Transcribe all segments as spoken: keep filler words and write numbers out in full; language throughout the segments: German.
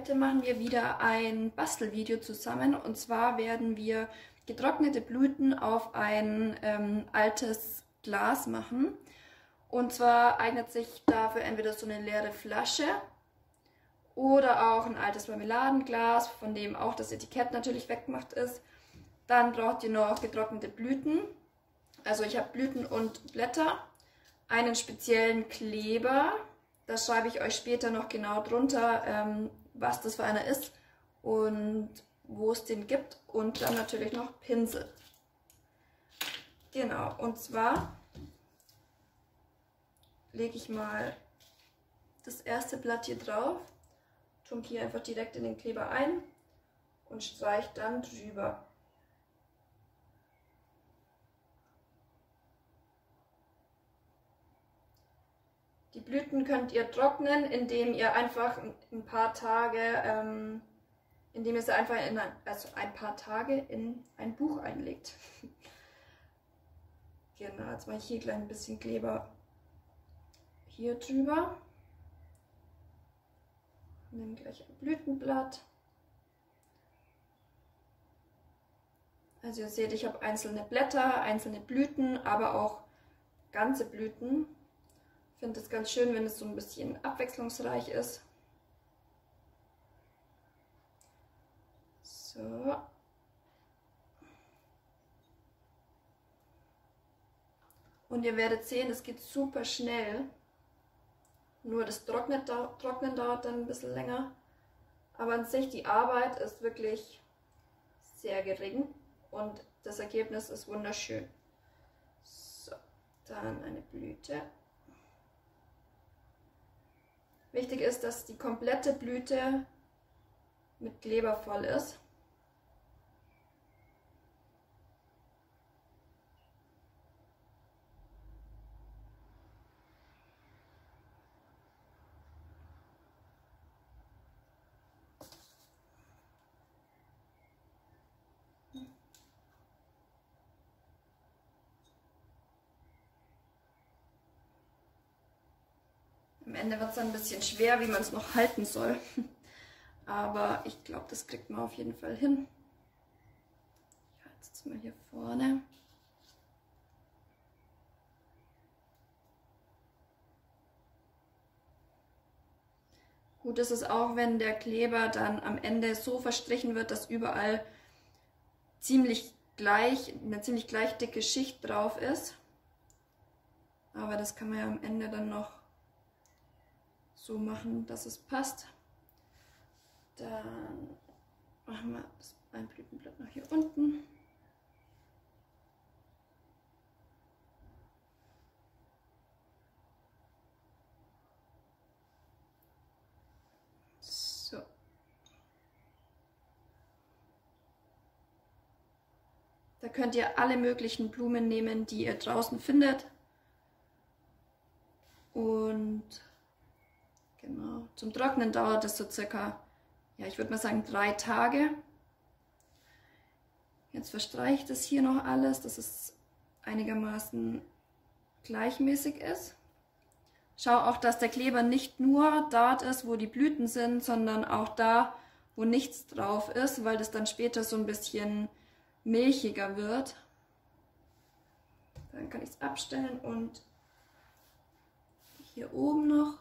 Heute machen wir wieder ein Bastelvideo zusammen, und zwar werden wir getrocknete Blüten auf ein ähm, altes Glas machen. Und zwar eignet sich dafür entweder so eine leere Flasche oder auch ein altes Marmeladenglas, von dem auch das Etikett natürlich weggemacht ist. Dann braucht ihr noch getrocknete Blüten. Also ich habe Blüten und Blätter, einen speziellen Kleber. Da schreibe ich euch später noch genau drunter, ähm, was das für einer ist und wo es den gibt. Und dann natürlich noch Pinsel. Genau, und zwar lege ich mal das erste Blatt hier drauf, tunke hier einfach direkt in den Kleber ein und streiche dann drüber. Die Blüten könnt ihr trocknen, indem ihr einfach ein paar Tage, ähm, indem ihr sie einfach in ein, also ein paar Tage in ein Buch einlegt. Genau, jetzt mache ich hier gleich ein bisschen Kleber hier drüber. Nehme gleich ein Blütenblatt. Also ihr seht, ich habe einzelne Blätter, einzelne Blüten, aber auch ganze Blüten. Ich finde es ganz schön, wenn es so ein bisschen abwechslungsreich ist. So. Und ihr werdet sehen, es geht super schnell. Nur das Trocknen, Trocknen dauert dann ein bisschen länger. Aber an sich, die Arbeit ist wirklich sehr gering und das Ergebnis ist wunderschön. So, dann eine Blüte. Wichtig ist, dass die komplette Blüte mit Kleber voll ist. Am Ende wird es dann ein bisschen schwer, wie man es noch halten soll. Aber ich glaube, das kriegt man auf jeden Fall hin. Ich halte es jetzt mal hier vorne. Gut ist es auch, wenn der Kleber dann am Ende so verstrichen wird, dass überall ziemlich gleich, eine ziemlich gleich dicke Schicht drauf ist. Aber das kann man ja am Ende dann noch so machen, dass es passt. Dann machen wir das ein Blütenblatt noch hier unten. So. Da könnt ihr alle möglichen Blumen nehmen, die ihr draußen findet. Und genau, zum Trocknen dauert es so circa, ja, ich würde mal sagen, drei Tage. Jetzt verstreiche ich das hier noch alles, dass es einigermaßen gleichmäßig ist. Schau auch, dass der Kleber nicht nur dort ist, wo die Blüten sind, sondern auch da, wo nichts drauf ist, weil das dann später so ein bisschen milchiger wird. Dann kann ich es abstellen und hier oben noch.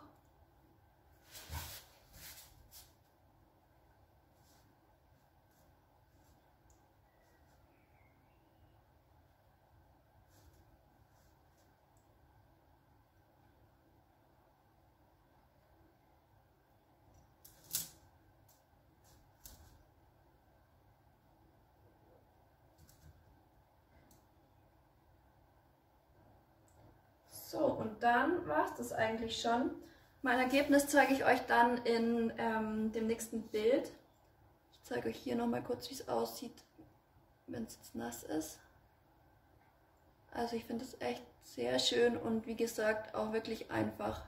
So, und dann war es das eigentlich schon. Mein Ergebnis zeige ich euch dann in ähm, dem nächsten Bild. Ich zeige euch hier nochmal kurz, wie es aussieht, wenn es jetzt nass ist. Also ich finde es echt sehr schön und wie gesagt auch wirklich einfach.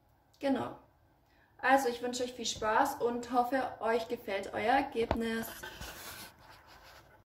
Genau. Also ich wünsche euch viel Spaß und hoffe, euch gefällt euer Ergebnis.